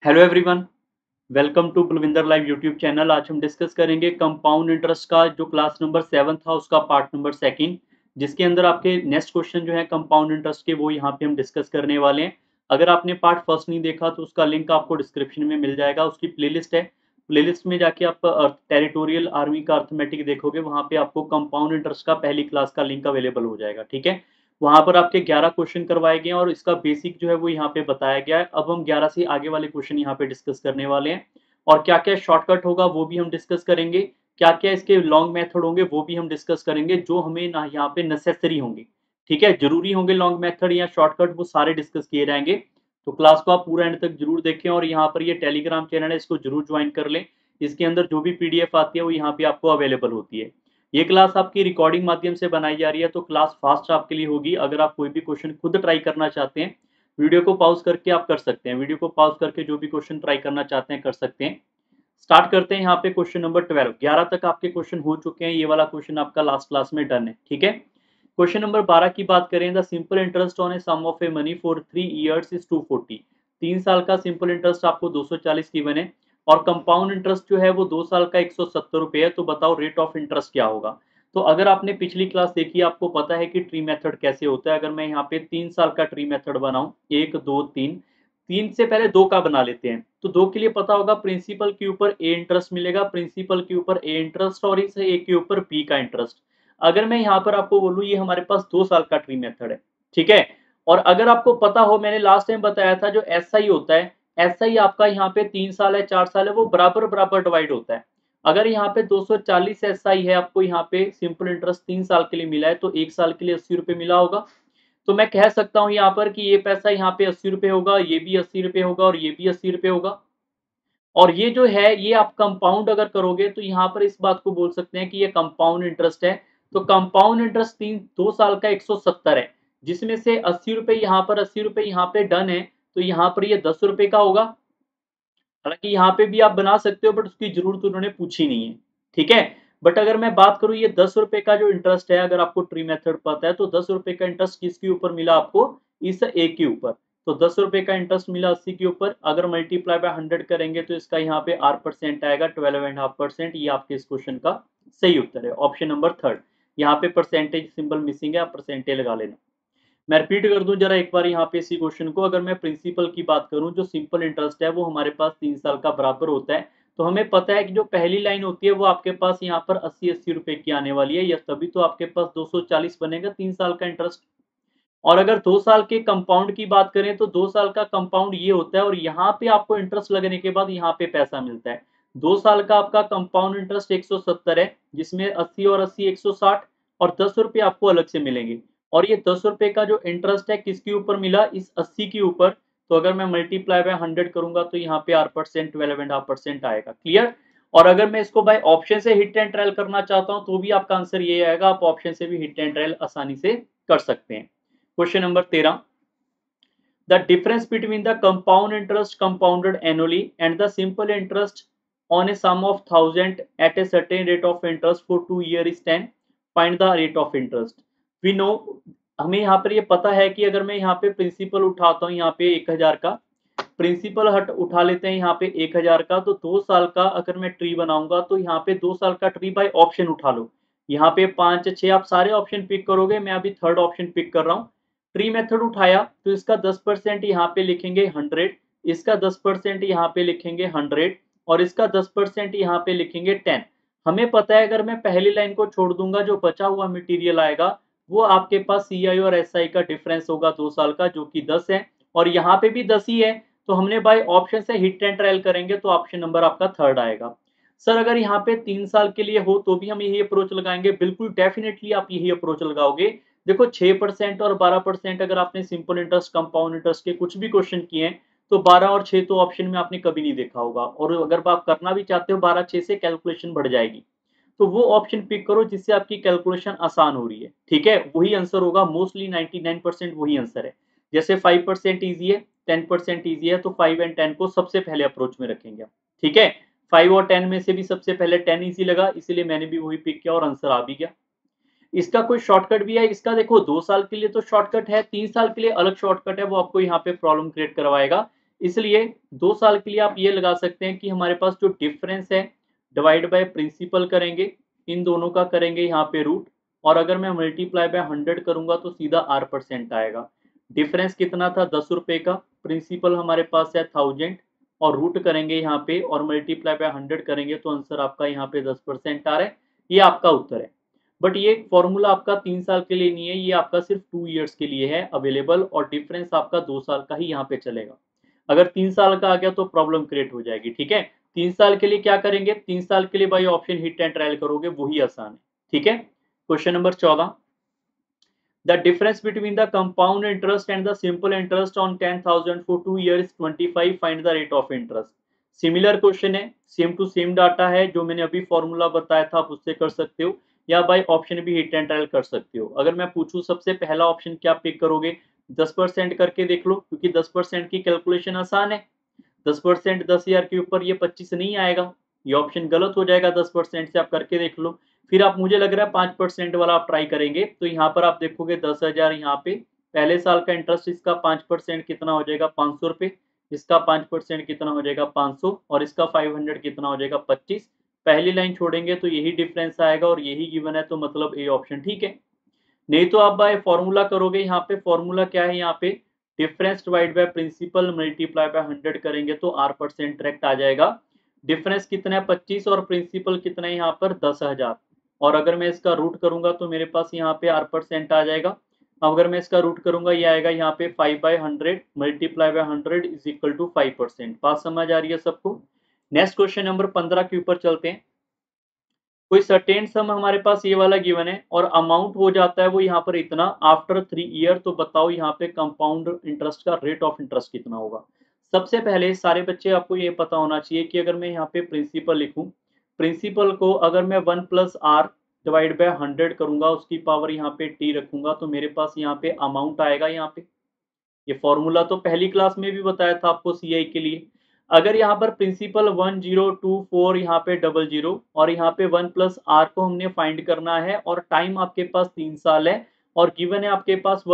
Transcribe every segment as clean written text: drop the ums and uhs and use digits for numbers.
Hello everyone, welcome to Balwinder live YouTube channel. आज हम discuss करेंगे कंपाउंड इंटरेस्ट का जो क्लास नंबर 7 था उसका पार्ट नंबर सेकंड, जिसके अंदर आपके नेक्स्ट क्वेश्चन जो है कंपाउंड इंटरेस्ट के वो यहाँ पे हम डिस्कस करने वाले हैं। अगर आपने पार्ट फर्स्ट नहीं देखा तो उसका लिंक आपको डिस्क्रिप्शन में मिल जाएगा। उसकी प्लेलिस्ट है, प्लेलिस्ट में जाके आप टेरिटोरियल आर्मी का अर्थमेटिक देखोगे, वहाँ पे आपको कंपाउंड इंटरेस्ट का पहली क्लास का लिंक अवेलेबल हो जाएगा। ठीक है, वहाँ पर आपके 11 क्वेश्चन करवाए गए हैं और इसका बेसिक जो है वो यहाँ पे बताया गया है। अब हम 11 से आगे वाले क्वेश्चन यहाँ पे डिस्कस करने वाले हैं और क्या-क्या शॉर्टकट होगा वो भी हम डिस्कस करेंगे। क्या-क्या इसके लॉन्ग मेथड होंगे वो भी हम डिस्कस करेंगे, जो हमें ना यहाँ पे नेसेसरी होंगे। ठीक है, जरूरी होंगे लॉन्ग मेथड या शॉर्टकट, वो सारे डिस्कस किए जाएंगे। तो क्लास को आप पूरा एंड तक जरूर देखें और यहाँ पर ये टेलीग्राम चैनल है, इसको जरूर ज्वाइन कर लें। इसके अंदर जो भी पीडीएफ आती है वो यहाँ पे आपको अवेलेबल होती है। ये क्लास आपकी रिकॉर्डिंग माध्यम से बनाई जा रही है, तो क्लास फास्ट आपके लिए होगी। अगर आप कोई भी क्वेश्चन खुद ट्राई करना चाहते हैं, वीडियो को पॉज करके आप कर सकते हैं। वीडियो को पॉज करके जो भी क्वेश्चन ट्राई करना चाहते हैं कर सकते हैं। स्टार्ट करते हैं यहाँ पे क्वेश्चन नंबर 12। 11 तक आपके क्वेश्चन हो चुके हैं, ये वाला क्वेश्चन आपका लास्ट क्लास में डन है। ठीक है, क्वेश्चन नंबर 12 की बात करें, the simple interest on a sum of a money for 3 years is 240। 3 साल का सिंपल इंटरेस्ट आपको 240 की बने और कंपाउंड इंटरेस्ट जो है वो 2 साल का 170 रुपए है। तो बताओ रेट ऑफ इंटरेस्ट क्या होगा। तो अगर आपने पिछली क्लास देखी, आपको पता है कि ट्री मेथड कैसे होता है। अगर मैं यहाँ पे 3 साल का ट्री मेथड बनाऊं, 1 2 3, 3 से पहले 2 का बना लेते हैं। तो 2 के लिए पता होगा प्रिंसिपल के ऊपर ए इंटरेस्ट मिलेगा, प्रिंसिपल के ऊपर ए इंटरेस्ट और इस ए के ऊपर बी का इंटरेस्ट। अगर मैं यहाँ पर आपको बोलूँ ये हमारे पास 2 साल का ट्री मेथड है। ठीक है, और अगर आपको पता हो, मैंने लास्ट टाइम बताया था जो एसआई होता है, एसआई आपका यहाँ पे 3 साल है 4 साल है, वो बराबर बराबर डिवाइड होता है। अगर यहाँ पे 240 एसआई है, आपको यहाँ पे सिंपल इंटरेस्ट 3 साल के लिए मिला है, तो 1 साल के लिए 80 रुपए मिला होगा। तो मैं कह सकता हूँ यहाँ पर कि ये पैसा यहाँ पे 80 रुपए होगा, ये भी 80 रुपए होगा और ये भी 80 रुपए होगा। और ये जो है ये आप कंपाउंड अगर करोगे तो यहाँ पर इस बात को बोल सकते हैं कि ये कंपाउंड इंटरेस्ट है। तो कंपाउंड इंटरेस्ट 2 साल का 170 है, जिसमें से 80 रुपए यहाँ पर, 80 रुपए यहाँ पे डन है। तो यहाँ पर ये 10 रुपए का होगा। हालांकि यहाँ पे भी आप बना सकते हो, बट उसकी जरूरत उन्होंने पूछी नहीं है। ठीक है, बट अगर मैं बात करूँ ये 10 रुपए का जो इंटरेस्ट है, अगर आपको ट्री मेथड पता है तो 10 रुपए का इंटरेस्ट किसके ऊपर मिला आपको, इस ए के ऊपर। तो 10 रुपए का इंटरेस्ट मिला 80 के ऊपर, अगर मल्टीप्लाई बाय 100 करेंगे तो इसका यहाँ पे आर परसेंट आएगा 12.5%। ये आपके इस क्वेश्चन का सही उत्तर है, ऑप्शन नंबर थर्ड। यहाँ पे परसेंटेज सिंबल मिसिंग है, आप परसेंटेज लगा लेना। मैं रिपीट कर दूं जरा एक बार यहाँ पे इसी क्वेश्चन को। अगर मैं प्रिंसिपल की बात करूं, जो सिंपल इंटरेस्ट है वो हमारे पास 3 साल का बराबर होता है। तो हमें पता है कि जो पहली लाइन होती है वो आपके पास यहाँ पर 80-80 रुपए की आने वाली है, या तभी तो आपके पास 240 बनेगा 3 साल का इंटरेस्ट। और अगर 2 साल के कंपाउंड की बात करें तो 2 साल का कंपाउंड ये होता है और यहाँ पे आपको इंटरेस्ट लगने के बाद यहाँ पे पैसा मिलता है। 2 साल का आपका कंपाउंड इंटरेस्ट 170 है, जिसमें 80 और 80 160 और 10 रुपए आपको अलग से मिलेंगे। और ये 10 रुपए का जो इंटरेस्ट है किसके ऊपर मिला, इस 80 के ऊपर। तो अगर मैं मल्टीप्लाई बाय 100 करूंगा तो यहाँ पे 8% 12.5% आएगा। क्लियर। और अगर मैं इसको बाय ऑप्शन से हिट एंड ट्रायल करना चाहता हूँ तो भी आपका आंसर ये आएगा, आप ऑप्शन से भी हिट एंड ट्रायल आसानी से कर सकते हैं। Question number 13, the difference between the compound interest compounded annually and the simple interest on a sum of 1000 at a certain rate of interest for 2 year is 10। Find the rate of interest. We know, हमें यहाँ पर ये पता है कि अगर मैं यहाँ पे प्रिंसिपल उठाता हूँ यहाँ पे 1000 का, प्रिंसिपल हट उठा लेते हैं यहाँ पे 1000 का, तो 2 साल का अगर मैं ट्री बनाऊंगा तो यहाँ पे 2 साल का ट्री बाय ऑप्शन उठा लो। यहाँ पे 5 6 आप सारे ऑप्शन पिक करोगे, मैं अभी थर्ड ऑप्शन पिक कर रहा हूँ। ट्री मेथड उठाया तो इसका 10% यहाँ पे लिखेंगे 100, इसका 10% यहाँ पे लिखेंगे 100 और इसका 10% यहाँ पे लिखेंगे 10। हमें पता है अगर मैं पहली लाइन को छोड़ दूंगा, जो बचा हुआ मटेरियल आएगा वो आपके पास सी आई और एस आई का डिफरेंस होगा 2 साल का, जो कि 10 है और यहाँ पे भी 10 ही है। तो हमने बाय ऑप्शन से हिट एंड ट्रायल करेंगे तो ऑप्शन नंबर आपका थर्ड आएगा। सर अगर यहाँ पे 3 साल के लिए हो तो भी हम यही अप्रोच लगाएंगे, बिल्कुल डेफिनेटली आप यही अप्रोच लगाओगे। देखो 6% और 12%, अगर आपने सिंपल इंटरेस्ट कंपाउंड इंटरेस्ट के कुछ भी क्वेश्चन किए हैं तो 12 और 6 तो ऑप्शन में आपने कभी नहीं देखा होगा। और अगर आप करना भी चाहते हो 12 6 से कैलकुलेशन बढ़ जाएगी। तो वो ऑप्शन पिक करो जिससे आपकी कैलकुलेशन आसान हो रही है। ठीक है, वही आंसर होगा, मोस्टली 99% वही आंसर है। जैसे 5% ईजी है, 10% ईजी है, तो 5 एंड 10 को सबसे पहले अप्रोच में रखेंगे। ठीक है, 5 और 10 में से भी सबसे पहले 10 ईजी लगा, इसलिए मैंने भी वही पिक किया और आंसर आ भी गया। इसका कोई शॉर्टकट भी है, इसका देखो 2 साल के लिए तो शॉर्टकट है, 3 साल के लिए अलग शॉर्टकट है, वो आपको यहाँ पे प्रॉब्लम क्रिएट करवाएगा। इसलिए 2 साल के लिए आप ये लगा सकते हैं कि हमारे पास जो डिफरेंस है डिवाइड बाय प्रिंसिपल करेंगे, इन दोनों का करेंगे यहाँ पे रूट, और अगर मैं मल्टीप्लाई बाय 100 करूंगा तो सीधा R% आएगा। डिफरेंस कितना था 10 रुपए का, प्रिंसिपल हमारे पास है 1000 और रूट करेंगे यहाँ पे और मल्टीप्लाई बाय 100 करेंगे तो आंसर आपका यहाँ पे 10% आ रहा है। ये आपका उत्तर है। बट ये फॉर्मूला आपका 3 साल के लिए नहीं है, ये आपका सिर्फ 2 ईयर्स के लिए है अवेलेबल, और डिफरेंस आपका 2 साल का ही यहाँ पे चलेगा। अगर 3 साल का आ गया तो प्रॉब्लम क्रिएट हो जाएगी, ठीक है। 3 साल के लिए क्या करेंगे, 3 साल के लिए by option hit and trial करोगे, वही आसान है, ठीक है। Question number 14, the difference between the compound interest and the simple interest on 10,000 for 2 years 25, find the rate of interest। Similar question है, सेम टू सेम डाटा है, जो मैंने अभी फॉर्मूला बताया था आप उससे कर सकते हो, या बाय ऑप्शन भी हिट एंड ट्रायल कर सकते हो। अगर मैं पूछूं सबसे पहला ऑप्शन क्या पिक करोगे, 10% करके देख लो, क्योंकि 10% की कैलकुलेशन आसान है। 10% 10,000 के ऊपर ये 25 नहीं आएगा, ये ऑप्शन गलत हो जाएगा। 10% से आप करके देख लो। फिर आप, मुझे लग रहा है 5% वाला आप ट्राई करेंगे, तो यहाँ पर आप देखोगे 10,000, यहाँ पे पहले साल का इंटरेस्ट इसका 5% कितना हो जाएगा 500 रुपये, इसका 5% कितना हो जाएगा 500, और इसका 500 कितना हो जाएगा 25। पहली लाइन छोड़ेंगे तो यही डिफरेंस आएगा और यही गिवन है, तो मतलब ए ऑप्शन ठीक है। नहीं तो आप बाय फॉर्मूला करोगे, यहाँ पे फॉर्मूला क्या है, यहाँ पे difference divide by principal multiply by 100 करेंगे तो R% डायरेक्ट आ जाएगा। डिफरेंस कितना है 25 और प्रिंसिपल कितना है यहाँ पर 10,000, और अगर मैं इसका रूट करूंगा तो मेरे पास यहाँ पे R% आ जाएगा। अगर मैं इसका रूट करूंगा ये आएगा यहाँ पे 5/100 multiply by 100 is equal to 5%। बात समझ आ रही है सबको। नेक्स्ट क्वेश्चन नंबर 15 के ऊपर चलते हैं। कोई सर्टेन सम हमारे पास ये वाला गिवन है और अमाउंट हो जाता है वो यहाँ पर इतना आफ्टर 3 ईयर, तो बताओ यहाँ पे कंपाउंड इंटरेस्ट का रेट ऑफ इंटरेस्ट कितना होगा। सबसे पहले सारे बच्चे आपको ये पता होना चाहिए कि अगर मैं यहाँ पे प्रिंसिपल लिखूं, प्रिंसिपल को अगर मैं 1+r डिवाइड बाय 100 करूंगा, उसकी पावर यहाँ पे t रखूंगा, तो मेरे पास यहाँ पे अमाउंट आएगा। यहाँ पे ये फॉर्मूला तो पहली क्लास में भी बताया था आपको सीआई के लिए। अगर यहाँ पर प्रिंसिपल 1024 यहाँ पे 00 और यहाँ पे 1+r को हमने फाइंड करना है, और टाइम आपके पास 3 साल है, और गिवन है आपके पास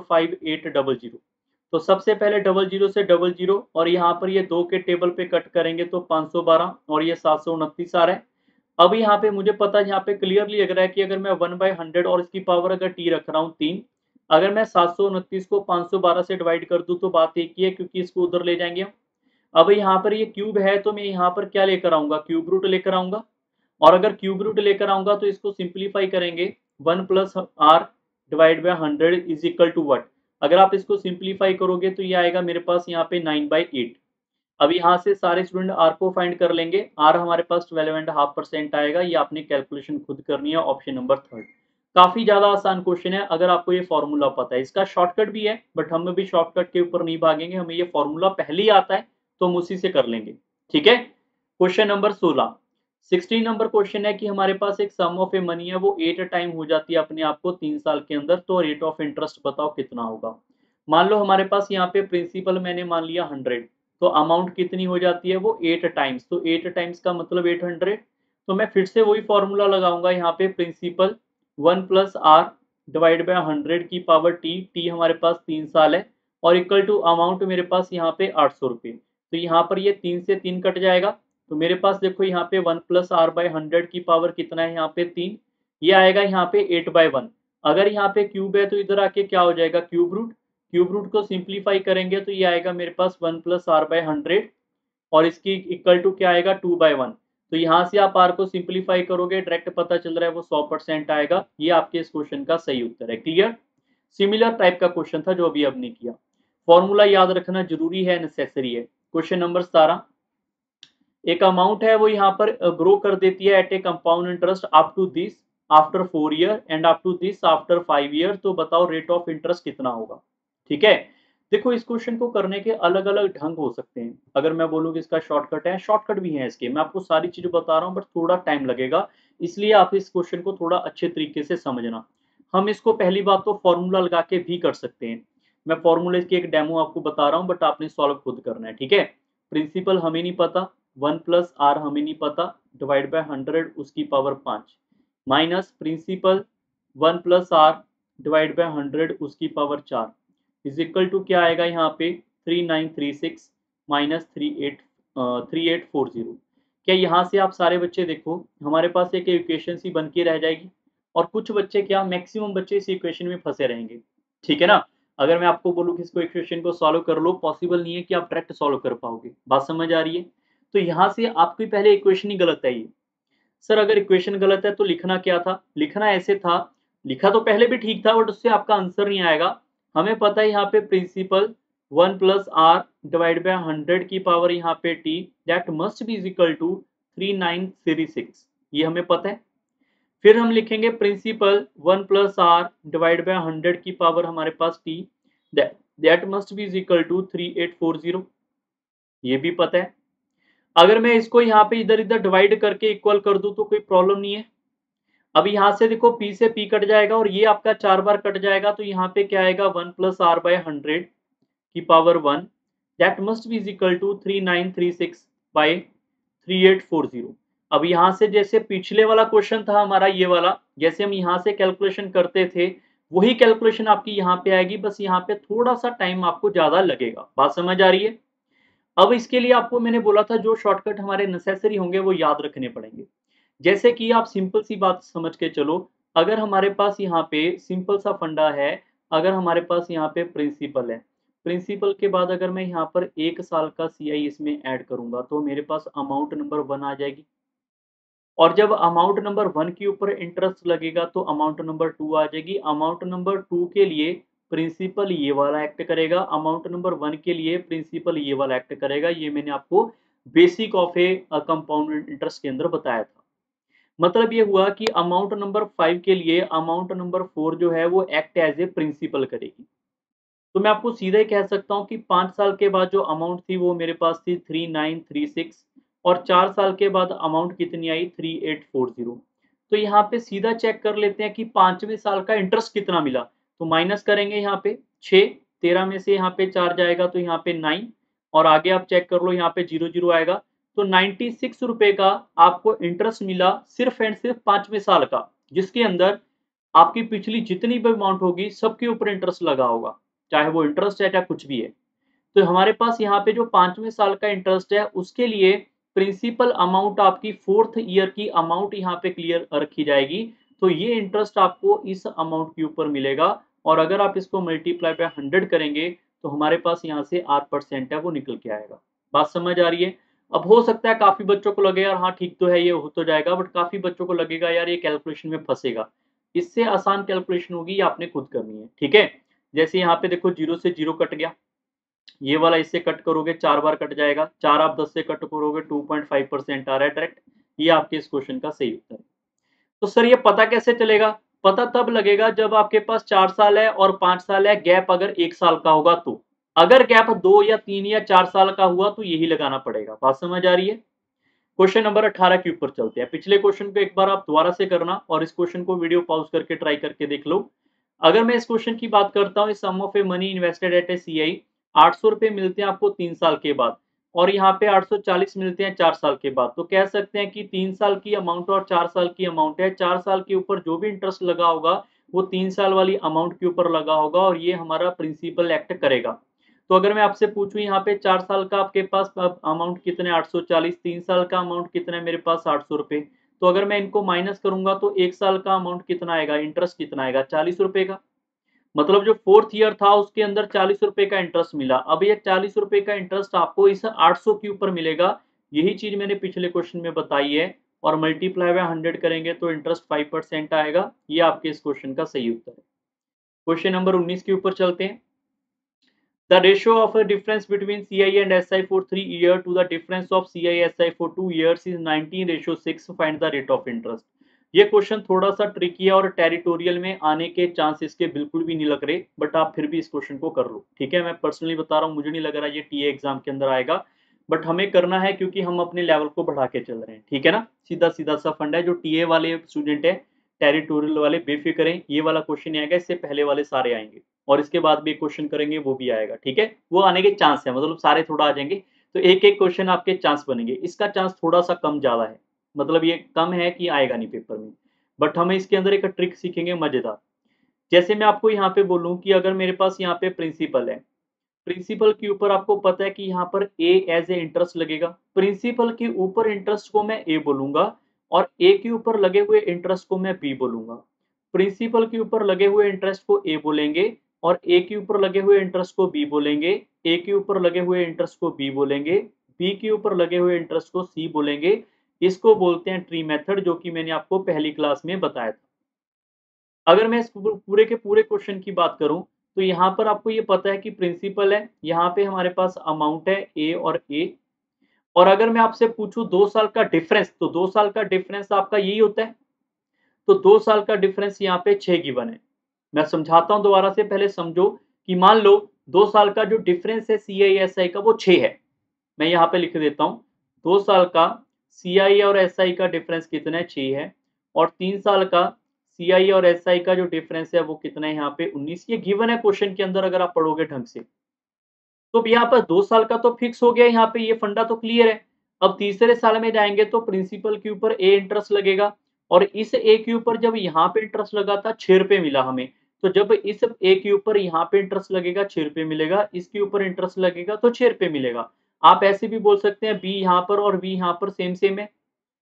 145800। तो सबसे पहले 00 से 00, और यहाँ पर ये 2 के टेबल पे कट करेंगे तो 512 और ये 729 आ रहा है। अब यहाँ पे मुझे पता है, यहाँ पे क्लियरली लग रहा है कि अगर मैं 1/100 और इसकी पावर अगर t रख रहा हूँ 3, अगर मैं 729 को 512 से डिवाइड कर दूं तो बात एक ही है, क्योंकि इसको उधर ले जाएंगे हम। अब यहाँ पर ये क्यूब है तो मैं यहाँ पर क्या लेकर आऊंगा, क्यूब रूट लेकर आऊंगा, और अगर क्यूब रूट लेकर आऊंगा तो इसको सिंप्लीफाई करेंगे 1+r divide by 100 is equal to what. अगर आप इसको सिंप्लीफाई करोगे तो ये आएगा मेरे पास यहाँ पे 9/8। अब यहाँ से सारे स्टूडेंट आर को फाइंड कर लेंगे, आर हमारे पास 12.5% आएगा। ये आपने कैलकुलेशन खुद करनी है, ऑप्शन नंबर 3। काफी ज्यादा आसान क्वेश्चन है अगर आपको ये फॉर्मूला पता है। इसका शॉर्टकट भी है, बट हम भी शॉर्टकट के ऊपर नहीं भागेंगे, हमें ये फॉर्मूला पहले ही आता है तो हम उसी से कर लेंगे, ठीक है। क्वेश्चन नंबर 16 नंबर क्वेश्चन है कि हमारे पास एक सम ऑफ ए मनी है, वो 8 टाइम हो जाती है अपने आप को 3 साल के अंदर, तो रेट ऑफ इंटरेस्ट बताओ कितना होगा। मान लो हमारे पास यहाँ पे प्रिंसिपल मैंने मान लिया 100, तो अमाउंट कितनी हो जाती है वो 8 टाइम्स, तो 8 टाइम्स का मतलब 800। तो मैं फिर से वही फॉर्मूला लगाऊंगा, यहाँ पे प्रिंसिपल 1+r डिवाइड बाय 100 की पावर टी हमारे पास 3 साल है, और इक्वल टू अमाउंट मेरे पास यहाँ पे 800 रुपये। तो यहाँ पर ये 3 से 3 कट जाएगा, तो मेरे पास देखो यहाँ पे 1+r/100 की पावर कितना है यहाँ पे 3, ये आएगा यहाँ पे 8/1। अगर यहाँ पे क्यूब है तो इधर आके क्या हो जाएगा क्यूब रूट, क्यूब रूट को सिंप्लीफाई करेंगे तो ये आएगा मेरे पास 1+r/100, और इसकी इक्वल टू क्या आएगा 2/1। तो यहाँ से आप r को सिंप्लीफाई करोगे, डायरेक्ट पता चल रहा है वो 100% आएगा। ये आपके इस क्वेश्चन का सही उत्तर है। क्लियर। सिमिलर टाइप का क्वेश्चन था जो अभी आपने किया। फॉर्मूला याद रखना जरूरी है, नेसेसरी है। क्वेश्चन नंबर 17, एक अमाउंट है वो यहाँ पर ग्रो कर देती है at a compound interest up to this after 4 year and up to this after 5 year, तो बताओ रेट ऑफ इंटरेस्ट कितना होगा। ठीक है। देखो इस क्वेश्चन को करने के अलग अलग ढंग हो सकते हैं। अगर मैं बोलूँ कि इसका शॉर्टकट है, शॉर्टकट भी है इसके, मैं आपको सारी चीजें बता रहा हूँ बट थोड़ा टाइम लगेगा, इसलिए आप इस क्वेश्चन को थोड़ा अच्छे तरीके से समझना। हम इसको पहली बात तो फॉर्मूला लगा के भी कर सकते हैं। मैं फॉर्मूले की एक डेमो आपको बता रहा हूँ, बट आपने सॉल्व खुद करना है, ठीक है। प्रिंसिपल हमें नहीं पता, 1+r हमें नहीं पता, डिवाइड बाय 100 उसकी power 5, minus principal 1+r divide by 100 उसकी पावर 4 इज इक्वल टू क्या आएगा यहाँ पे 3936 -3840। क्या यहाँ से आप सारे बच्चे देखो, हमारे पास एक इक्वेशन सी बन के रह जाएगी और कुछ बच्चे क्या, मैक्सिमम बच्चे इस इक्वेशन में फंसे रहेंगे, ठीक है ना। अगर मैं आपको बोलूँ कि इसको इक्वेशन को सॉल्व कर लो, पॉसिबल नहीं है कि आप डायरेक्ट सॉल्व कर पाओगे। बात समझ आ रही है? तो यहाँ से आपकी पहले इक्वेशन ही गलत है ये। सर अगर इक्वेशन गलत है तो लिखना क्या था? लिखना ऐसे था, लिखा तो पहले भी ठीक था बट उससे आपका आंसर नहीं आएगा। हमें पता है यहाँ पे principal 1 plus R divide by 100 की पावर यहाँ पे T that must be is equal to 3936, ये हमें पता है। फिर हम लिखेंगे principal 1 plus R divide by 100 की पावर हमारे पास T that must be is equal to 3840, ये भी पता है। अगर मैं इसको यहाँ पे इधर इधर डिवाइड करके इक्वल कर दूं तो कोई प्रॉब्लम नहीं है। अब यहाँ से देखो p से p कट जाएगा और ये आपका 4 बार कट जाएगा, तो यहाँ पे क्या आएगा 1 प्लस आर बाय 100 की power 1 that must be is equal to 3936 by 3840। अब यहाँ से जैसे पिछले वाला क्वेश्चन था हमारा ये वाला, जैसे हम यहाँ से कैलकुलेशन करते थे वही कैलकुलेशन आपकी यहाँ पे आएगी, बस यहाँ पे थोड़ा सा टाइम आपको ज्यादा लगेगा। बात समझ आ रही है? अब इसके लिए आपको मैंने बोला था जो शॉर्टकट हमारे नेसेसरी होंगे वो याद रखने पड़ेंगे। जैसे कि आप सिंपल सी बात समझ के चलो, अगर हमारे पास यहाँ पे सिंपल सा फंडा है, अगर हमारे पास यहाँ पे प्रिंसिपल है, प्रिंसिपल के बाद अगर मैं यहाँ पर 1 साल का सीआई इसमें ऐड करूँगा तो मेरे पास अमाउंट नंबर 1 आ जाएगी। और जब अमाउंट नंबर 1 के ऊपर इंटरेस्ट लगेगा तो अमाउंट नंबर 2 आ जाएगी। अमाउंट नंबर 2 के लिए प्रिंसिपल ये वाला एक्ट करेगा, अमाउंट नंबर 1 के लिए प्रिंसिपल ये वाला एक्ट करेगा। ये मैंने आपको basic of a compound interest के अंदर बताया था। मतलब ये हुआ कि अमाउंट नंबर 5 के लिए अमाउंट नंबर 4 जो है वो एक्ट एज ए प्रिंसिपल करेगी। तो मैं आपको सीधा ही कह सकता हूँ कि 5 साल के बाद जो अमाउंट थी वो मेरे पास थी 3936 और 4 साल के बाद अमाउंट कितनी आई 3840। तो यहाँ पे सीधा चेक कर लेते हैं कि 5वें साल का इंटरेस्ट कितना मिला। तो माइनस करेंगे यहाँ पे 6, 13 में से यहाँ पे 4 जाएगा तो यहाँ पे 9 और आगे आप चेक कर लो यहाँ पे 00 आएगा। तो 96 रुपए का आपको इंटरेस्ट मिला सिर्फ एंड सिर्फ 5वें साल का, जिसके अंदर आपकी पिछली जितनी भी अमाउंट होगी सबके ऊपर इंटरेस्ट लगा होगा, चाहे वो इंटरेस्ट है चाहे कुछ भी है। तो हमारे पास यहाँ पे जो 5वें साल का इंटरेस्ट है उसके लिए प्रिंसिपल अमाउंट आपकी 4th ईयर की अमाउंट यहाँ पे क्लियर रखी जाएगी। तो ये इंटरेस्ट आपको इस अमाउंट के ऊपर मिलेगा और अगर आप इसको मल्टीप्लाई बाय 100 करेंगे तो हमारे पास यहाँ से 8% है वो निकल के आएगा। बात समझ आ रही है? अब हो सकता है काफी बच्चों को लगे यार हाँ ठीक तो है ये हो तो जाएगा, बट काफी बच्चों को लगेगा यार ये कैलकुलेशन में फंसेगा। इससे आसान कैलकुलेशन होगी, ये आपने खुद करनी है, ठीक है। जैसे यहाँ पे देखो 0 से 0 कट गया, ये वाला इससे कट करोगे 4 बार कट जाएगा, 4 आप 10 से कट करोगे 2.5% आ रहा है डायरेक्ट। ये आपके इस क्वेश्चन का सही उत्तर है। तो सर ये पता कैसे चलेगा? पता तब लगेगा जब आपके पास 4 साल है और 5 साल है, गैप अगर 1 साल का होगा तो। अगर गैप 2 या 3 या 4 साल का हुआ तो यही लगाना पड़ेगा। बात समझ आ रही है? क्वेश्चन नंबर 18 के ऊपर चलते हैं। पिछले क्वेश्चन को एक बार आप दोबारा से करना और इस क्वेश्चन को वीडियो पॉज करके ट्राई करके देख लो। अगर मैं इस क्वेश्चन की बात करता हूँ, sum of a money invested at a CI, 800 रुपए मिलते हैं आपको 3 साल के बाद और यहाँ पे 840 मिलते हैं 4 साल के बाद। तो कह सकते हैं कि 3 साल की अमाउंट और 4 साल की अमाउंट है। 4 साल के ऊपर जो भी इंटरेस्ट लगा होगा वो 3 साल वाली अमाउंट के ऊपर लगा होगा और ये हमारा प्रिंसिपल एक्ट करेगा। तो अगर मैं आपसे पूछूं यहाँ पे 4 साल का आपके पास अमाउंट कितने 840, 3 साल का अमाउंट कितना है मेरे पास 800 रुपए। तो अगर मैं इनको माइनस करूंगा तो 1 साल का अमाउंट कितना आएगा, इंटरेस्ट कितना आएगा 40 रुपए का। मतलब जो 4th ईयर था उसके अंदर 40 रुपए का इंटरेस्ट मिला। अब ये 40 रुपए का इंटरेस्ट आपको इस 800 के ऊपर मिलेगा। यही चीज मैंने पिछले क्वेश्चन में बताई है और मल्टीप्लाई बाय 100 करेंगे तो इंटरेस्ट 5% आएगा। ये आपके इस क्वेश्चन का सही उत्तर है। क्वेश्चन नंबर 19 के ऊपर चलते हैं। The ratio of a difference between CI and SI for 3 years to the difference of CI SI for 2 years is 19:6. Find the rate of interest. ये क्वेश्चन थोड़ा सा ट्रिकी है और टेरिटोरियल में आने के चांस इसके बिल्कुल भी नहीं लग रहे, बट आप फिर भी इस क्वेश्चन को कर लो, ठीक है। मैं पर्सनली बता रहा हूँ, मुझे नहीं लग रहा ये टीए एग्जाम के अंदर आएगा, बट हमें करना है क्योंकि हम अपने लेवल को बढ़ा के चल रहे हैं, ठीक है ना। सीधा सीधा सा फंड है। जो टीए वाले स्टूडेंट है, टेरिटोरियल वाले, बेफिक्र हैं, ये वाला क्वेश्चन आएगा, इससे पहले वाले सारे आएंगे और इसके बाद भी एक क्वेश्चन करेंगे वो भी आएगा, ठीक है। वो आने के चांस है, मतलब सारे थोड़ा आ जाएंगे, तो एक एक क्वेश्चन आपके चांस बनेंगे। इसका चांस थोड़ा सा कम ज्यादा है, मतलब ये कम है कि आएगा नहीं पेपर में, बट हमें इसके अंदर एक ट्रिक सीखेंगे मजेदार। जैसे मैं आपको यहाँ पे बोलूँ कि अगर मेरे पास यहाँ पे प्रिंसिपल है, प्रिंसिपल के ऊपर आपको पता है कि यहाँ पर ए एज ए इंटरेस्ट लगेगा। प्रिंसिपल के ऊपर इंटरेस्ट को मैं ए बोलूंगा और ए के ऊपर लगे हुए इंटरेस्ट को मैं बी बोलूंगा। प्रिंसिपल के ऊपर लगे हुए इंटरेस्ट को ए बोलेंगे और ए के ऊपर लगे हुए इंटरेस्ट को बी बोलेंगे। ए के ऊपर लगे हुए इंटरेस्ट को बी बोलेंगे। बी के ऊपर लगे हुए इंटरेस्ट को सी बोलेंगे। इसको बोलते हैं ट्री मेथड, जो कि मैंने आपको पहली क्लास में बताया था। अगर मैं इस पूरे के पूरे क्वेश्चन की बात करूं तो यहाँ पर आपको ये पता है कि प्रिंसिपल है, यहाँ पे हमारे पास अमाउंट है ए और ए। और अगर मैं आपसे पूछूं 2 साल का डिफरेंस, तो 2 साल का डिफरेंस आपका यही होता है। तो 2 साल का डिफरेंस यहाँ पे 6 गिवन है। मैं समझाता हूं दोबारा से, पहले समझो कि मान लो 2 साल का जो डिफरेंस है CI/SI का वो 6 है। मैं यहाँ पे लिख देता हूँ 2 साल का CI और SI का डिफरेंस कितना है, 6 है। और 3 साल का CI और SI का जो डिफरेंस है वो कितना है यहाँ पे 19। ये गिवन है क्वेश्चन के अंदर अगर आप पढ़ोगे ढंग से। तो यहाँ पर 2 साल का तो फिक्स हो गया, यहाँ पे ये फंडा तो क्लियर है। अब तीसरे साल में जाएंगे तो प्रिंसिपल के ऊपर ए इंटरेस्ट लगेगा और इस ए के ऊपर जब यहाँ पे इंटरेस्ट लगा था 6 रुपए मिला हमें। तो जब इस ए के ऊपर यहाँ पे इंटरेस्ट लगेगा 6 रुपए मिलेगा, इसके ऊपर इंटरेस्ट लगेगा तो 6 रुपए मिलेगा। आप ऐसे भी बोल सकते हैं बी यहाँ पर और बी यहाँ पर सेम सेम है।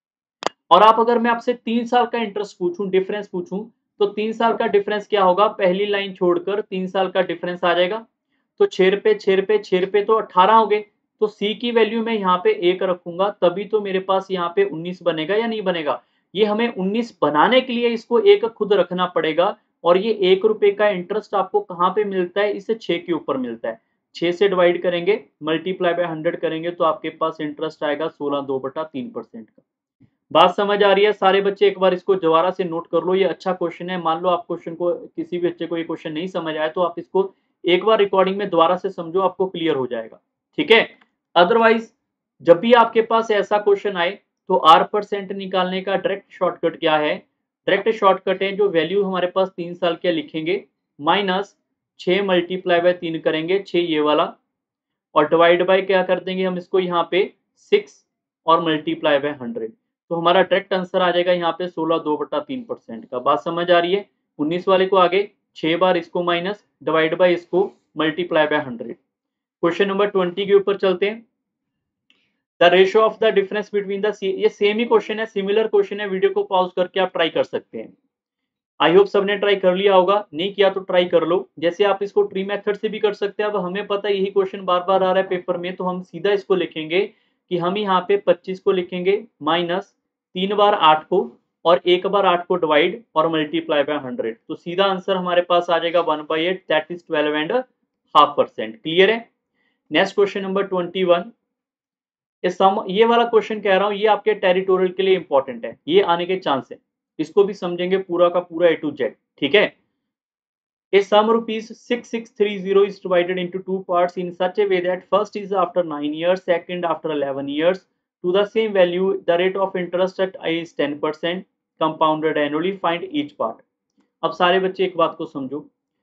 और आप अगर मैं आपसे 3 साल का इंटरेस्ट पूछूं, डिफरेंस पूछूं, तो 3 साल का डिफरेंस क्या होगा, पहली लाइन छोड़कर 3 साल का डिफरेंस आ जाएगा। तो 6 रुपए 6 रुपए 6 रुपए तो 18 हो गए। तो सी की वैल्यू मैं यहाँ पे 1 रखूंगा, तभी तो मेरे पास यहाँ पे 19 बनेगा या नहीं बनेगा। ये हमें 19 बनाने के लिए इसको 1 खुद रखना पड़ेगा। और ये 1 रुपए का इंटरेस्ट आपको कहाँ पे मिलता है, इसे 6 के ऊपर मिलता है। 6 से डिवाइड करेंगे, मल्टीप्लाई बाय 100 करेंगे तो आपके पास इंटरेस्ट आएगा 16.2/3% का। बात समझ आ रही है सारे बच्चे? एक बार इसको दोबारा से नोट कर लो, ये अच्छा क्वेश्चन है। मान लो आप क्वेश्चन को, किसी भी बच्चे को ये क्वेश्चन नहीं समझ आया तो आप इसको एक बार रिकॉर्डिंग में दोबारा से समझो, आपको क्लियर हो जाएगा। ठीक है। अदरवाइज जब भी आपके पास ऐसा क्वेश्चन आए तो R% निकालने का डायरेक्ट शॉर्टकट क्या है? डायरेक्ट शॉर्टकट है, जो वैल्यू हमारे पास 3 साल के लिखेंगे माइनस 6 मल्टीप्लाई बाय 3 करेंगे, 6 ये वाला, और डिवाइड बाय क्या कर देंगे हम इसको यहाँ पे 6 और मल्टीप्लाई बाय 100। तो हमारा डायरेक्ट आंसर आ जाएगा यहाँ पे 16.2/3% का। बात समझ आ रही है? 19 वाले को आगे 6 बार इसको माइनस, डिवाइड बाय इसको, मल्टीप्लाई बाय 100। क्वेश्चन नंबर 20 के ऊपर चलते हैं। The ratio of the difference between the, ये सेम ही क्वेश्चन है, सिमिलर क्वेश्चन है। वीडियो को पॉज करके आप ट्राई कर सकते हैं। आई होप सबने ट्राई कर लिया होगा, नहीं किया तो ट्राई कर लो। जैसे आप इसको ट्री मेथड से भी कर सकते हैं। अब हमें पता है यही क्वेश्चन बार बार आ रहा है पेपर में, तो हम सीधा इसको लिखेंगे कि हम यहाँ पे 25 को लिखेंगे माइनस 3 बार 8 को और 1 बार 8 को डिवाइड और मल्टीप्लाई बाय 100। तो सीधा आंसर हमारे पास आ जाएगा 1/8, दैट इज 12.5%। क्लियर है? Next question number 21। ये वाला क्वेश्चन कह रहा हूँ, ये आपके टेरिटोरियल के लिए इंपॉर्टेंट है, ये आने के चांस है। इसको भी समझेंगे पूरा का पूरा A to Z। ठीक है। A sum rupees 6630 is divided into two parts in such a way that first is after 9 years, second after 11 years. To the same value, the rate of interest at I is 10%, compounded annually. Find each part. अब सारे बच्चे एक बात को समझो,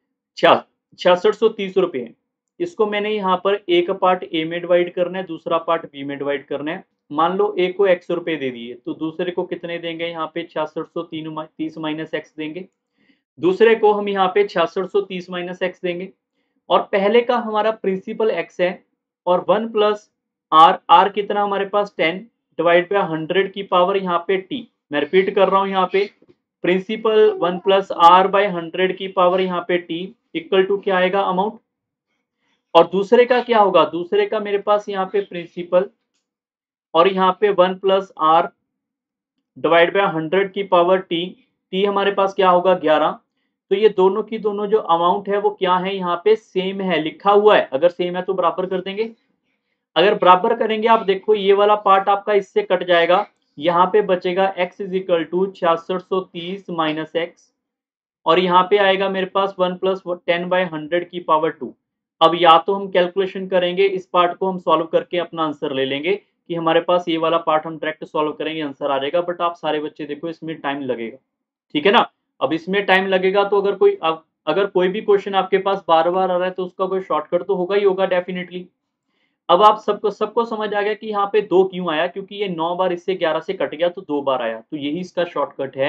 6630 रुपए है। इसको मैंने यहाँ पर एक पार्ट ए में डिवाइड करना है, दूसरा पार्ट बी में डिवाइड करना है। मान लो ए को x रुपए दे दिए, तो दूसरे को कितने देंगे, यहाँ पे 6630 माइनस x देंगे। दूसरे को हम यहाँ पे 6630 माइनस x देंगे। और पहले का हमारा प्रिंसिपल x है और 1 प्लस r कितना हमारे पास 10 डिवाइड बाय 100 की पावर यहाँ पे t। मैं रिपीट कर रहा हूँ, यहाँ पे प्रिंसिपल 1 प्लस r बाय 100 की पावर यहाँ पे t इक्वल टू क्या आएगा, अमाउंट। और दूसरे का क्या होगा, दूसरे का मेरे पास यहाँ पे प्रिंसिपल और यहाँ पे 1 प्लस r डिवाइड बाय 100 की पावर t हमारे पास क्या होगा 11। तो ये दोनों की दोनों जो अमाउंट है वो क्या है, यहाँ पे सेम है, लिखा हुआ है। अगर सेम है तो बराबर कर देंगे। अगर बराबर करेंगे, आप देखो ये वाला पार्ट आपका इससे कट जाएगा, यहाँ पे बचेगा x is equal to 6630 minus x और यहाँ पे आएगा मेरे पास 1 प्लस 10/100 की पावर 2। अब या तो हम कैलकुलेशन करेंगे, इस पार्ट को हम सॉल्व करके अपना आंसर ले लेंगे कि हमारे पास ये वाला पार्ट हम डायरेक्ट सॉल्व करेंगे, आंसर आ जाएगा। बट आप सारे बच्चे देखो इसमें टाइम लगेगा। ठीक है ना? अब इसमें टाइम लगेगा तो अगर कोई भी क्वेश्चन आपके पास बार बार आ रहा है तो उसका कोई शॉर्टकट तो होगा ही होगा डेफिनेटली। अब आप सबको समझ आ गया कि यहाँ पे 2 क्यों आया, क्योंकि ये 9 बार इससे 11 से कट गया तो 2 बार आया। तो यही इसका शॉर्टकट है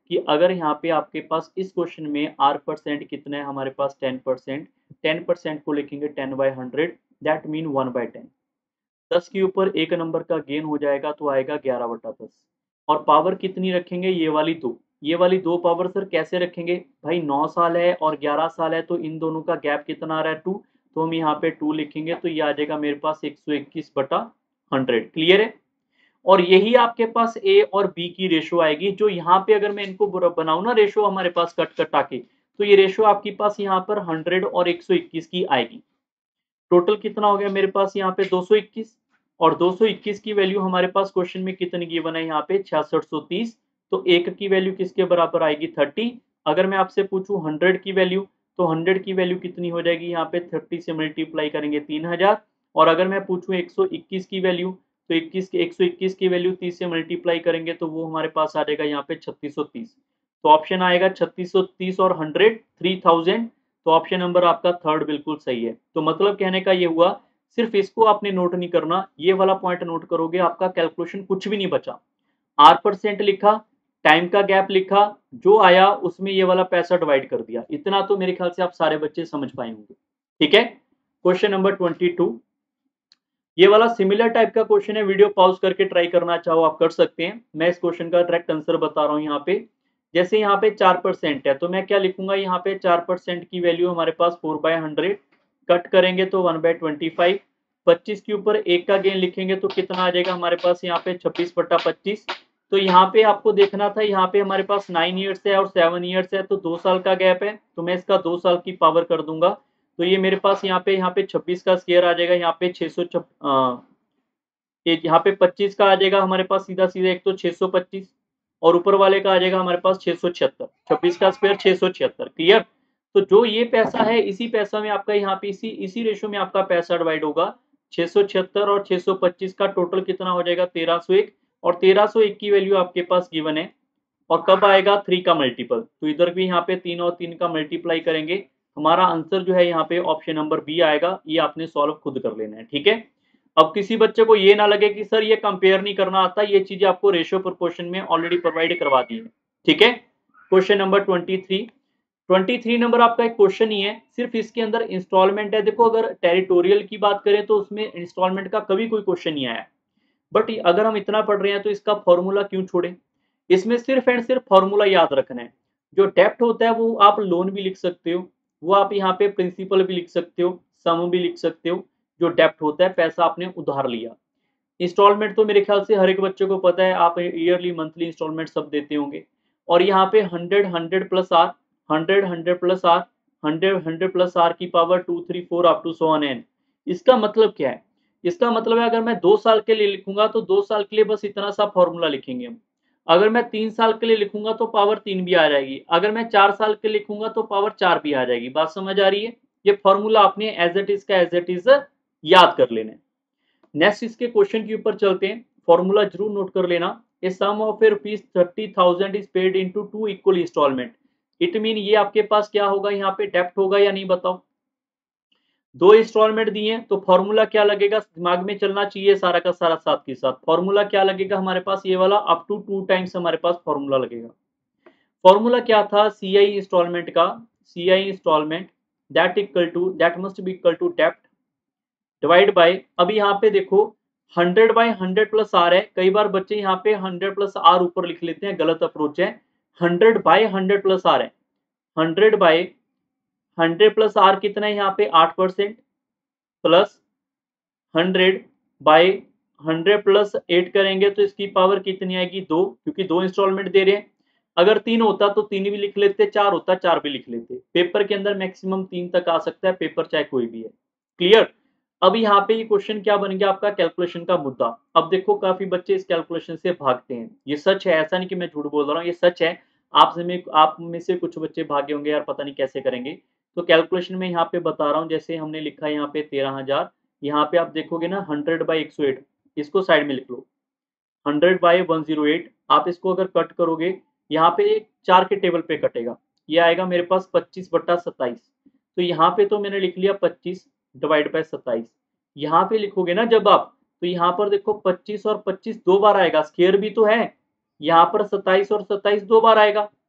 कि अगर यहाँ पे आपके पास इस क्वेश्चन में आर परसेंट कितना है हमारे पास 10%, 10% को लिखेंगे 10/100, दैट मीन 1/10। 10 के ऊपर एक नंबर का गेन हो जाएगा तो आएगा 11/10। और पावर कितनी रखेंगे, ये वाली दो, ये वाली दो पावर सर कैसे रखेंगे भाई, 9 साल है और 11 साल है तो इन दोनों का गैप कितना आ रहा है 2, तो हम यहाँ पे 2 लिखेंगे तो ये आ जाएगा मेरे पास 121/100। क्लियर है। और यही आपके पास ए और बी की रेशो आएगी, जो यहाँ पे अगर मैं इनको बनाऊं ना रेशो हमारे पास कट कटा के, तो ये रेशो आपके पास यहाँ पर 100 और 121 की आएगी। टोटल कितना हो गया मेरे पास यहाँ पे 221, और 221 की वैल्यू हमारे पास क्वेश्चन में कितनी गिवन है यहाँ पे 6630, तो एक की वैल्यू किसके बराबर आएगी 30। अगर मैं आपसे पूछूं 100 की वैल्यू, तो 100 की वैल्यू कितनी हो जाएगी यहाँ पे 30 से मल्टीप्लाई करेंगे 3000। और अगर मैं पूछूं 121 की वैल्यू, तो 121 की वैल्यू 30 से मल्टीप्लाई करेंगे तो वो हमारे पास आ जाएगा यहाँ पे 3630। तो ऑप्शन आएगा 3630 और 100 3000। तो ऑप्शन नंबर आपका थर्ड बिल्कुल सही है। तो मतलब कहने का ये हुआ, सिर्फ इसको आपने नोट नहीं करना, ये वाला पॉइंट नोट करोगे आपका कैलकुलेशन कुछ भी नहीं बचा। आर परसेंट लिखा, टाइम का गैप लिखा, जो आया उसमें ये वाला पैसा डिवाइड कर दिया, इतना तो मेरे ख्याल से आप सारे बच्चे समझ पाए होंगे। ठीक है। क्वेश्चन नंबर 22, ये वाला सिमिलर टाइप का क्वेश्चन है, वीडियो पॉज करके ट्राई करना चाहो आप कर सकते हैं। मैं इस क्वेश्चन का डायरेक्ट आंसर बता रहा हूँ यहाँ पे। जैसे यहाँ पे 4% है तो मैं क्या लिखूंगा, यहाँ पे 4% की वैल्यू हमारे पास 4/100, कट करेंगे तो 1/25। 25 के ऊपर एक का गेन लिखेंगे तो कितना आ जाएगा हमारे पास यहाँ पे 26/25। तो यहाँ पे आपको देखना था, यहाँ पे हमारे पास 9 ईयर्स है और 7 ईयर्स है, तो 2 साल का गैप है, तो मैं इसका 2 साल की पावर कर दूंगा। तो ये मेरे पास यहाँ पे 26 का स्क्वायर आ जाएगा, यहाँ पे 600 एक यहाँ पे 25 का आ जाएगा हमारे पास सीधा सीधा, एक तो 625 और ऊपर वाले का आ जाएगा हमारे पास 676, 26 का स्क्वायर 676। क्लियर। तो जो ये पैसा है इसी पैसा में आपका यहाँ पे इसी इसी रेशो में आपका पैसा डिवाइड होगा। 676 और 625 का टोटल कितना हो जाएगा 1301, और 1301 की वैल्यू आपके पास गिवन है। और कब आएगा 3 का मल्टीपल, तो इधर भी यहाँ पे 3 और 3 का मल्टीप्लाई करेंगे, हमारा आंसर जो है यहाँ पे ऑप्शन नंबर बी आएगा। ये आपने सॉल्व खुद कर लेना है। ठीक है। अब किसी बच्चे को ये ना लगे कि सर ये कंपेयर नहीं करना आता, ये चीजें आपको रेशियो प्रोपोर्शन में ऑलरेडी प्रोवाइड करवा दी है। ठीक है। क्वेश्चन नंबर 23 नंबर आपका एक क्वेश्चन ही है, सिर्फ इसके अंदर इंस्टॉलमेंट है। देखो अगर टेरिटोरियल की बात करें तो उसमें इंस्टॉलमेंट का कभी कोई क्वेश्चन नहीं आया, बट अगर हम इतना पढ़ रहे हैं तो इसका फॉर्मूला क्यों छोड़े। इसमें सिर्फ एंड सिर्फ फॉर्मूला याद रखना है। जो डेप्ट होता है वो आप लोन भी लिख सकते हो, वो आप यहाँ पे प्रिंसिपल भी लिख सकते हो, सम भी लिख सकते हो। जो डेप्ट होता है पैसा आपने उधार लिया। इंस्टॉलमेंट तो मेरे ख्याल से हर एक बच्चे को पता है, आप ईयरली मंथली इंस्टॉलमेंट सब देते होंगे। और यहाँ पे 100 plus R, 100 plus R, 100 plus R की power 2 3 4 up to so on N. इसका मतलब क्या है, इसका मतलब है अगर मैं 2 साल के लिए लिखूंगा तो 2 साल के लिए बस इतना सा फॉर्मूला लिखेंगे हम। अगर मैं 3 साल के लिए लिखूंगा तो पावर 3 भी आ जाएगी, अगर मैं 4 साल के लिए लिखूंगा तो पावर 4 भी आ जाएगी। बात समझ आ रही है। ये फॉर्मूला आपने एज इट इज का एज इट इज याद कर लेना है। नेक्स्ट इसके क्वेश्चन के ऊपर चलते हैं, फॉर्मूला जरूर नोट कर लेना। A sum of a rupees 30,000 is paid into 2 equal installment. It mean ये आपके पास क्या होगा, यहाँ पे डेप्ट होगा या नहीं बताओ। 2 इंस्टॉलमेंट दिए हैं तो फॉर्मूला क्या लगेगा, दिमाग में चलना चाहिए सारा का सारा साथ के साथ। फॉर्मूला क्या लगेगा हमारे पास, ये वाला अप टू 2 टाइम्स हमारे पास फॉर्मूला लगेगा। फॉर्मूला क्या था सी आई इंस्टॉलमेंट का, C I installment that must be equal to डेप्ट डिवाइड बाय, अब यहाँ पे देखो 100/100 प्लस आर है। कई बार बच्चे यहाँ पे 100 प्लस आर ऊपर लिख लेते हैं, गलत अप्रोच है। 100/100 प्लस आर है, 100/100 प्लस आर कितना है यहाँ पे 8%, प्लस 100/100 प्लस 8 करेंगे तो इसकी पावर कितनी आएगी 2, क्योंकि 2 इंस्टॉलमेंट दे रहे हैं। अगर 3 होता तो 3 भी लिख लेते, 4 होता 4 भी लिख लेते। पेपर के अंदर मैक्सिमम 3 तक आ सकता है, पेपर चाहे कोई भी है। क्लियर। अब यहाँ पे ये क्वेश्चन क्या बन गया आपका, कैलकुलेशन का मुद्दा। अब देखो काफी बच्चे इस कैलकुलेशन से भागते हैं, ये सच है, ऐसा नहीं कि मैं झूठ बोल रहा हूँ, ये सच है। आप में से कुछ बच्चे भागे होंगे यार पता नहीं कैसे करेंगे। तो कैलकुलेशन में यहाँ पे बता रहा हूँ, जैसे हमने लिखा है यहाँ पे 13,000, यहाँ पे आप देखोगे ना 100/108, इसको साइड में लिख लो। 100/108 आप इसको अगर कट करोगे, यहाँ पे 4 के टेबल पे कटेगा, ये आएगा मेरे पास 25/27। तो यहाँ पे तो मैंने लिख लिया 25/27। यहाँ पे लिखोगे ना जब आप, तो यहाँ पर देखो 25 और 25 2 बार आएगा, स्क्वायर भी तो है। यहाँ पर 27 और 27 2 बार आएगा,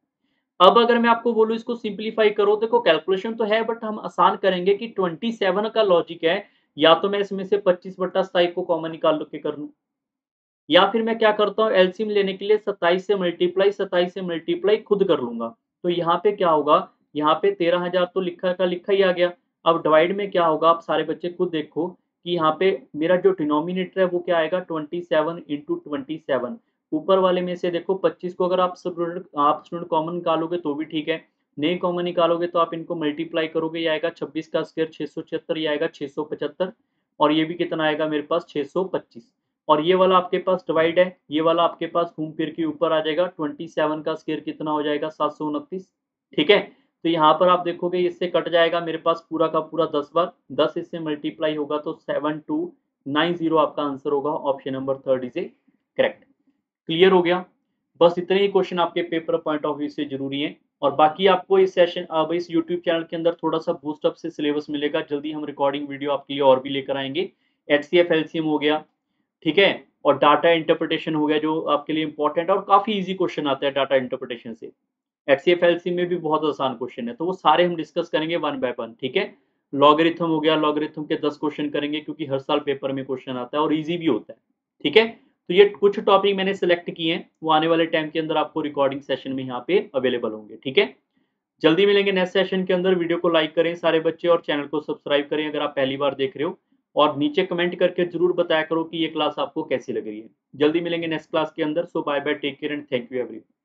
अब अगर मैं आपको बोलूँ इसको सिंप्लीफाई करो, देखो कैलकुलेशन तो है बट हम आसान करेंगे कि 27 का लॉजिक है, या तो मैं इसमें से 25/27 को कॉमन निकाल के कर लूँ, या फिर मैं क्या करता हूँ एलसीएम लेने के लिए 27 से मल्टीप्लाई खुद कर लूँगा। तो यहाँ पे क्या होगा, यहाँ पे 13,000 तो लिखा का लिखा ही आ गया। अब डिवाइड में क्या होगा, आप सारे बच्चे खुद देखो कि यहाँ पे मेरा जो डिनोमिनेटर है वो क्या आएगा, 27 इंटू 27। ऊपर वाले में से देखो 25 को अगर आप स्टूडेंट कॉमन निकालोगे तो भी ठीक है, नहीं कॉमन निकालोगे तो आप इनको मल्टीप्लाई करोगे, ये आएगा 26 का स्क्वायर 676, ये आएगा 675, और ये भी कितना आएगा मेरे पास 625। और ये वाला आपके पास डिवाइड है, ये वाला आपके पास घूम फिर के ऊपर आ जाएगा, 27 का स्क्वायर कितना हो जाएगा 729। ठीक है, तो यहाँ पर आप देखोगे इससे कट जाएगा मेरे पास पूरा का पूरा 10 बार, 10 इससे मल्टीप्लाई होगा तो 7290 आपका आंसर होगा। Option number third is a correct. Clear हो गया? बस इतने ही क्वेश्चन आपके पेपर पॉइंट ऑफ व्यू से जरूरी हैं, और बाकी आपको इस सेशन अब इस यूट्यूब चैनल के अंदर थोड़ा सा बूस्ट अप से सिलेबस मिलेगा, जल्दी हम रिकॉर्डिंग वीडियो आपके लिए और भी लेकर आएंगे। एचसीएफ एलसीएम हो गया, ठीक है, और डाटा इंटरप्रिटेशन हो गया जो आपके लिए इंपॉर्टेंट है, और काफी इजी क्वेश्चन आता है डाटा इंटरप्रिटेशन से। एचसीएफ एलसीएम में भी बहुत आसान क्वेश्चन है, तो वो सारे हम डिस्कस करेंगे वन बाय वन। ठीक है, लॉगरिथम हो गया, लॉगरिथम के 10 क्वेश्चन करेंगे क्योंकि हर साल पेपर में क्वेश्चन आता है और इजी भी होता है। ठीक है, तो ये कुछ टॉपिक मैंने सेलेक्ट किए हैं, वो आने वाले टाइम के अंदर आपको रिकॉर्डिंग सेशन में यहाँ पे अवेलेबल होंगे। ठीक है, जल्दी मिलेंगे नेक्स्ट सेशन के अंदर। वीडियो को लाइक करें सारे बच्चे, और चैनल को सब्सक्राइब करें अगर आप पहली बार देख रहे हो, और नीचे कमेंट करके जरूर बताया करो कि ये क्लास आपको कैसी लग रही है। जल्दी मिलेंगे नेक्स्ट क्लास के अंदर। So bye bye, take care and thank you everyone.